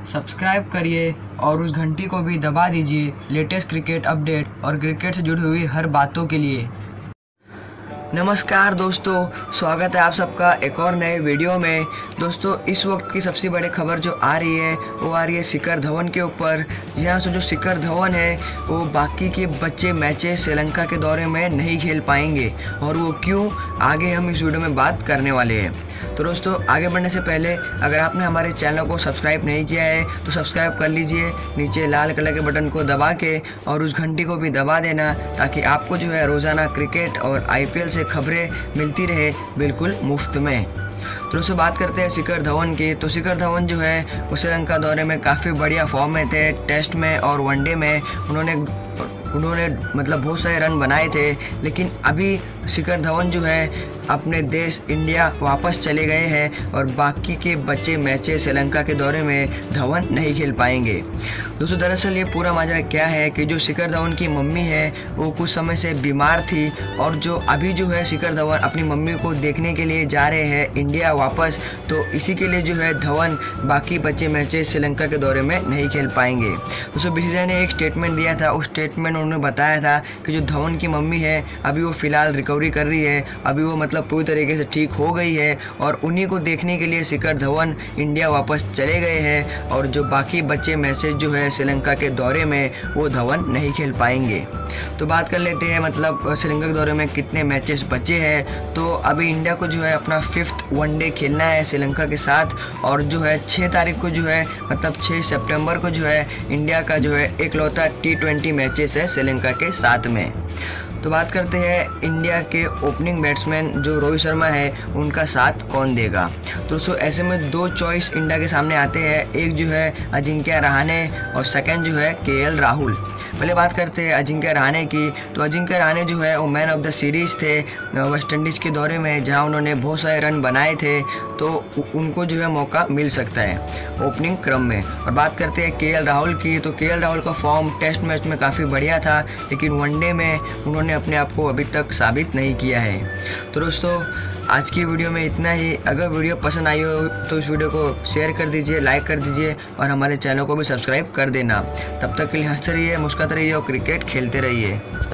Subscribe करिए और उस घंटी को भी दबा दीजिए लेटेस्ट क्रिकेट अपडेट और क्रिकेट से जुड़ी हुई हर बातों के लिए। नमस्कार दोस्तों, स्वागत है आप सबका एक और नए वीडियो में। दोस्तों, इस वक्त की सबसे बड़ी खबर जो आ रही है वो आ रही है शिखर धवन के ऊपर। यहाँ से जो शिखर धवन है वो बाकी के बचे मैचेस श्रीलंका के दौरे में नहीं खेल पाएंगे, और वो क्यों, आगे हम इस वीडियो में बात करने वाले हैं। तो दोस्तों, आगे बढ़ने से पहले अगर आपने हमारे चैनल को सब्सक्राइब नहीं किया है तो सब्सक्राइब कर लीजिए, नीचे लाल कलर के बटन को दबा के, और उस घंटी को भी दबा देना ताकि आपको जो है रोज़ाना क्रिकेट और आईपीएल से खबरें मिलती रहे बिल्कुल मुफ्त में। तो दोस्तों, बात करते हैं शिखर धवन की। तो शिखर धवन जो है वो श्रीलंका दौरे में काफ़ी बढ़िया फॉर्म में थे। टेस्ट में और वनडे में उन्होंने मतलब बहुत सारे रन बनाए थे, लेकिन अभी शिखर धवन जो है अपने देश इंडिया वापस चले गए हैं और बाकी के बचे मैचेस श्रीलंका के दौरे में धवन नहीं खेल पाएंगे। दोस्तों, दरअसल ये पूरा माजरा क्या है कि जो शिखर धवन की मम्मी है वो कुछ समय से बीमार थी, और जो अभी जो है शिखर धवन अपनी मम्मी को देखने के लिए जा रहे हैं इंडिया वापस, तो इसी के लिए जो है धवन बाकी बचे मैचेस श्रीलंका के दौरे में नहीं खेल पाएंगे। दोस्तों, बीसीसीआई ने एक स्टेटमेंट दिया था, उस स्टेटमेंट में उन्होंने बताया था कि जो धवन की मम्मी है अभी वो फ़िलहाल रिकवरी कर रही है, अभी वो मतलब पूरी तरीके से ठीक हो गई है, और उन्हीं को देखने के लिए शिखर धवन इंडिया वापस चले गए हैं, और जो बाकी बचे मैचेस जो है श्रीलंका के दौरे में वो धवन नहीं खेल पाएंगे। तो बात कर लेते हैं मतलब श्रीलंका के दौरे में कितने मैचेस बचे हैं। तो अभी इंडिया को जो है अपना 5th वनडे खेलना है श्रीलंका के साथ, और जो है 6 तारीख को जो है मतलब 6 सितंबर को जो है इंडिया का जो है इकलौता T20 मैचेस है श्रीलंका के साथ में। तो बात करते हैं इंडिया के ओपनिंग बैट्समैन जो रोहित शर्मा है उनका साथ कौन देगा। तो दोस्तों, ऐसे में 2 चॉइस इंडिया के सामने आते हैं, एक जो है अजिंक्य रहाणे और सेकंड जो है केएल राहुल। पहले बात करते हैं अजिंक्य रहाणे की। तो अजिंक्य रहाणे जो है वो मैन ऑफ द सीरीज़ थे वेस्ट इंडीज़ के दौरे में, जहां उन्होंने बहुत सारे रन बनाए थे, तो उनको जो है मौका मिल सकता है ओपनिंग क्रम में। और बात करते हैं केएल राहुल की। तो केएल राहुल का फॉर्म टेस्ट मैच में काफ़ी बढ़िया था, लेकिन वनडे में उन्होंने अपने आप को अभी तक साबित नहीं किया है। तो दोस्तों, आज की वीडियो में इतना ही। अगर वीडियो पसंद आई हो तो इस वीडियो को शेयर कर दीजिए, लाइक कर दीजिए, और हमारे चैनल को भी सब्सक्राइब कर देना। तब तक के लिए हंसते रहिए, मुस्कुराते रहिए और क्रिकेट खेलते रहिए।